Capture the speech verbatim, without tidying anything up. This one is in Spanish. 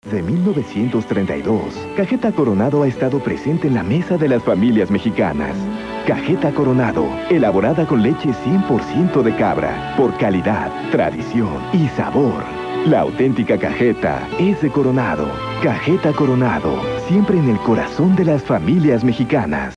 Desde mil novecientos treinta y dos, Cajeta Coronado ha estado presente en la mesa de las familias mexicanas. Cajeta Coronado, elaborada con leche cien por ciento de cabra, por calidad, tradición y sabor. La auténtica cajeta es de Coronado. Cajeta Coronado, siempre en el corazón de las familias mexicanas.